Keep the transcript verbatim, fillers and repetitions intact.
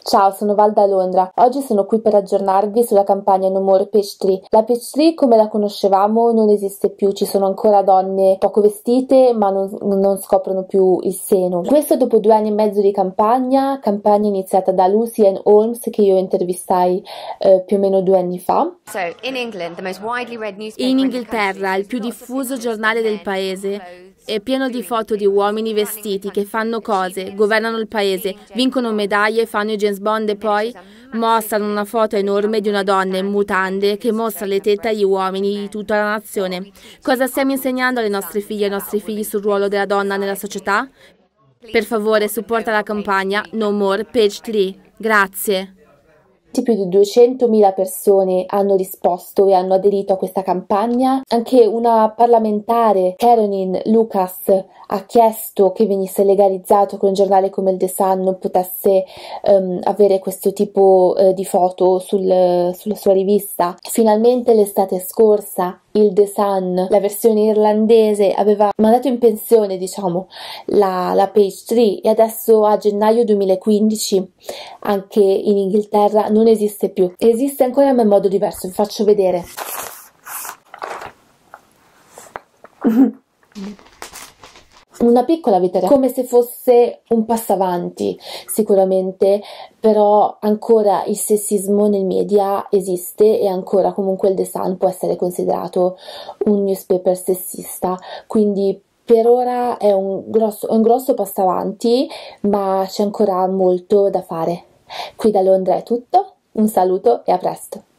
Ciao, sono Val da Londra. Oggi sono qui per aggiornarvi sulla campagna No More Page Three. La Page Three, come la conoscevamo, non esiste più. Ci sono ancora donne poco vestite, ma non, non scoprono più il seno. Questo dopo due anni e mezzo di campagna, campagna iniziata da Lucy Ann Holmes, che io intervistai eh, più o meno due anni fa. In Inghilterra, il più diffuso giornale del paese, è pieno di foto di uomini vestiti che fanno cose, governano il paese, vincono medaglie, fanno i James Bond e poi mostrano una foto enorme di una donna in mutande che mostra le tette agli uomini di tutta la nazione. Cosa stiamo insegnando alle nostre figlie e ai nostri figli sul ruolo della donna nella società? Per favore, supporta la campagna No More Page Three. Grazie. Più di duecentomila persone hanno risposto e hanno aderito a questa campagna. Anche una parlamentare, Caroline Lucas, ha chiesto che venisse legalizzato, che un giornale come il The Sun potesse um, avere questo tipo uh, di foto sul, sulla sua rivista. Finalmente l'estate scorsa il The Sun, la versione irlandese, aveva mandato in pensione, diciamo, la, la Page Three, e adesso a gennaio duemilaquindici anche in Inghilterra non esiste più. Esiste ancora ma in modo diverso, vi faccio vedere. Una piccola vittoria, come se fosse un passo avanti sicuramente, però ancora il sessismo nel media esiste e ancora comunque il The Sun può essere considerato un newspaper sessista, quindi per ora è un grosso, è un grosso passo avanti, ma c'è ancora molto da fare. Qui da Londra è tutto, un saluto e a presto!